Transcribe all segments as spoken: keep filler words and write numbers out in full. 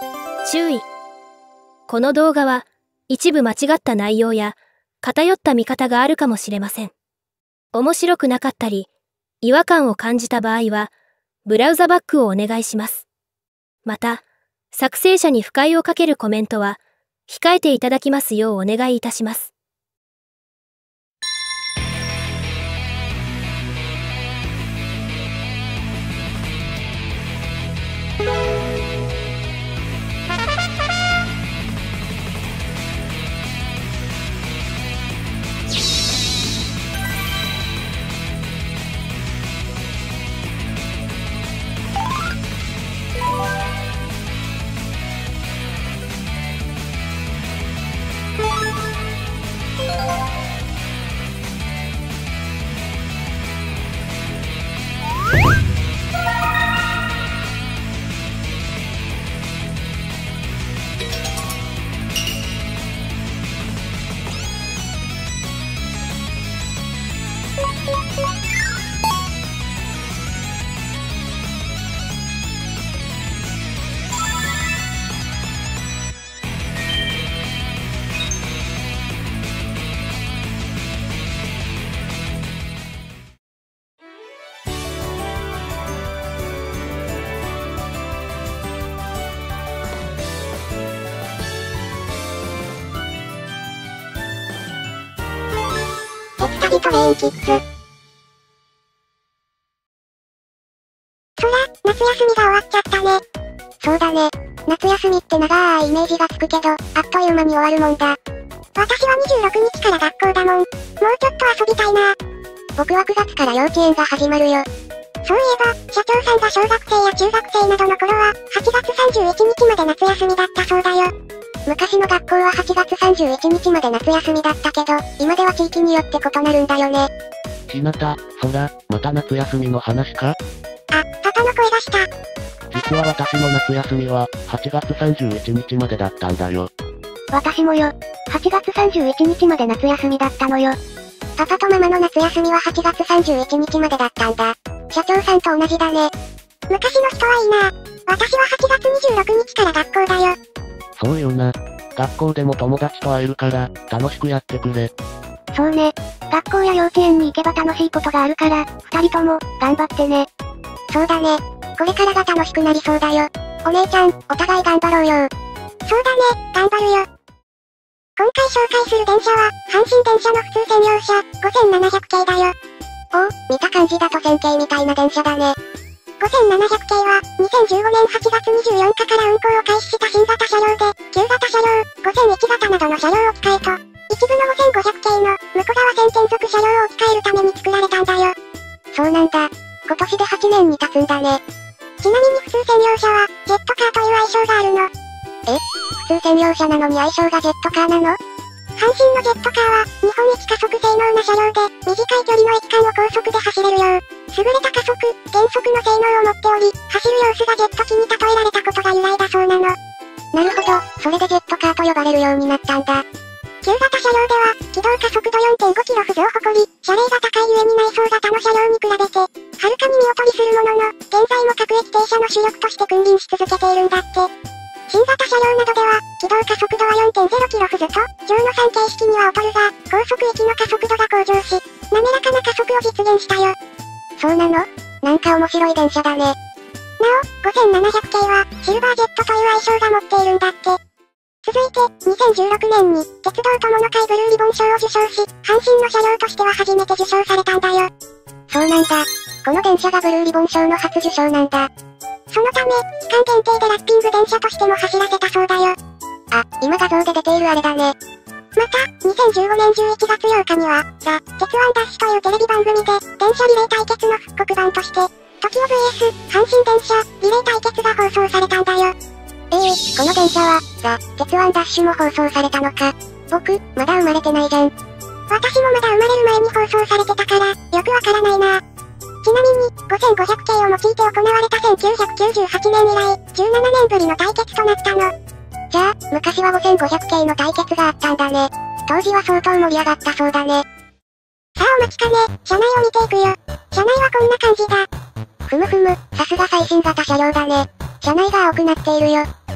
注意。この動画は一部間違った内容や偏った見方があるかもしれません。面白くなかったり、違和感を感じた場合は、ブラウザバックをお願いします。また、作成者に不快をかけるコメントは、控えていただきますようお願いいたします。 鉄旅トレインキッズ。そら、夏休みが終わっちゃったね。そうだね。夏休みって長いイメージがつくけど、あっという間に終わるもんだ。私はにじゅうろくにちから学校だもん。もうちょっと遊びたいな。僕はくがつから幼稚園が始まるよ。そういえば、社長さんが小学生や中学生などの頃は、はちがつさんじゅういちにちまで夏休みだったそうだよ。昔の学校ははちがつさんじゅういちにちまで夏休みだったけど、今では地域によって異なるんだよね。 ひなた、そら、また夏休みの話か？ あ、パパの声がした。 実は私の夏休みは、はちがつさんじゅういちにちまでだったんだよ。 私もよ。はちがつさんじゅういちにちまで夏休みだったのよ。パパとママの夏休みははちがつさんじゅういちにちまでだったんだ。社長さんと同じだね。昔の人はいいな。私ははちがつにじゅうろくにちから学校だよ。 そうよな。学校でも友達と会えるから、楽しくやってくれ。 そうね。学校や幼稚園に行けば楽しいことがあるから、二人とも、頑張ってね。そうだね。これからが楽しくなりそうだよ。お姉ちゃん、お互い頑張ろうよ。そうだね、頑張るよ。今回紹介する電車は、阪神電車の普通専用車、ごせんななひゃくけいだよ。おお、見た感じだとせんけいみたいな電車だね。ごせんななひゃくけいは、にせんじゅうごねんはちがつにじゅうよっかから運行を開始した新型車両で、旧型車両、ごせんいちがたなどの車両置き換えと、一部のごせんごひゃくけいの、向こう側線転属車両を置き換えるために作られたんだよ。そうなんだ。今年ではちねんに経つんだね。ちなみに普通専用車は、ジェットカーという愛称があるの。え？普通専用車なのに愛称がジェットカーなの？阪神のジェットカーは、日本一加速性能な車両で、短い距離の駅間を高速で走れるよう、優れた加速、減速の性能を持っており、走る様子がジェット機に例えられたことが由来だそうなの。なるほど、それでジェットカーと呼ばれるようになったんだ。旧型車両では、機動加速度 よんてんごキロ付を誇り、車齢が高いゆえに内装型の車両に比べて、はるかに見劣りするものの、現在も各駅停車の主力として君臨し続けているんだって。新型車両などでは、機動加速度は よんてんゼロキロ付と、乗のさん形式には劣るが、高速域の加速度が向上し、滑らかな加速を実現したよ。そうなの？なんか面白い電車だね。なお、ごせんななひゃくけいは、シルバージェットという愛称が持っているんだって。続いて、にせんじゅうろくねんに、鉄道友の会ブルーリボン賞を受賞し、阪神の車両としては初めて受賞されたんだよ。そうなんだ。この電車がブルーリボン賞の初受賞なんだ。そのため、期間限定でラッピング電車としても走らせたそうだよ。あ、今画像で出ているあれだね。また、にせんじゅうごねんじゅういちがつようかには、ザ・鉄腕ダッシュというテレビ番組で、電車リレー対決の復刻版として、トキオ ブイエス、阪神電車、リレー対決が放送されたんだよ。ええー、この電車は、ザ・鉄腕ダッシュも放送されたのか。僕、まだ生まれてないじゃん。私もまだ生まれる前に放送されてたから、よくわからないな。ちなみに、ごせんごひゃくけいを用いて行われたせんきゅうひゃくきゅうじゅうはちねん以来、じゅうななねんぶりの対決となったの。じゃあ、昔はごせんごひゃくけいの対決があったんだね。当時は相当盛り上がったそうだね。さあお待ちかね、車内を見ていくよ。車内はこんな感じだ。ふむふむ、さすが最新型車両だね。車内が青くなっているよ。普通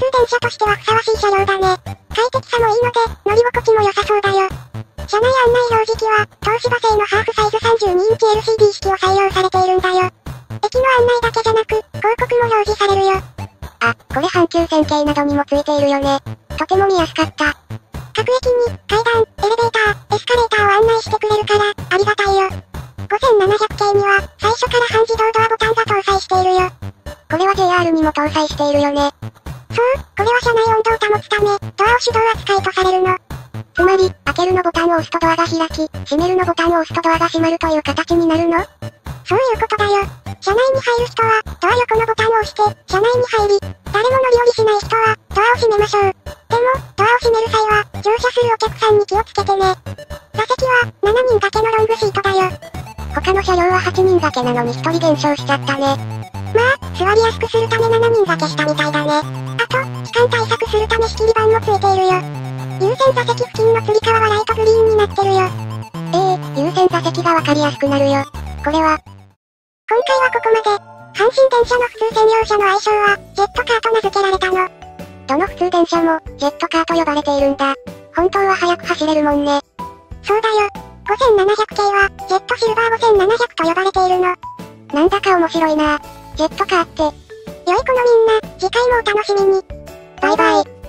通電車としてはふさわしい車両だね。快適さもいいので、乗り心地も良さそうだよ。車内案内表示器は、東芝製のハーフサイズさんじゅうにインチ エルシーディー 式を採用されているんだよ。駅の案内だけじゃなく、広告も表示されるよ。 あ、これ阪急線系などにもついているよね。とても見やすかった。 各駅に、階段、エレベーター、エスカレーターを案内してくれるから、ありがたいよ。ごせんななひゃく系には、最初から半自動ドアボタンが搭載しているよ。 これは ジェイアール にも搭載しているよね。 そう、これは車内温度を保つため、ドアを手動扱いとされるの。 つまり、開けるのボタンを押すとドアが開き、閉めるのボタンを押すとドアが閉まるという形になるの？ そういうことだよ。車内に入る人は、ドア横のボタンを押して、車内に入り、誰も乗り降りしない人は、ドアを閉めましょう。でも、ドアを閉める際は、乗車するお客さんに気をつけてね。座席は、しちにん掛けのロングシートだよ。 他の車両ははちにん掛けなのにひとり減少しちゃったね。 まあ、座りやすくするためしちにん掛けしたみたいだね。あと、痴漢対策するため仕切り板もついているよ。優先座席付近のつり革はライトグリーンになってるよ。 ええー、優先座席がわかりやすくなるよ。これは。 今回はここまで。阪神電車の普通専用車の愛称は、ジェットカーと名付けられたの。 どの普通電車も、ジェットカーと呼ばれているんだ。本当は速く走れるもんね。 そうだよ。ごせんななひゃく系は、ジェットシルバーごせんななひゃくと呼ばれているの。 なんだか面白いな。ジェットカーって。良い子のみんな、次回もお楽しみに。 バイバイ。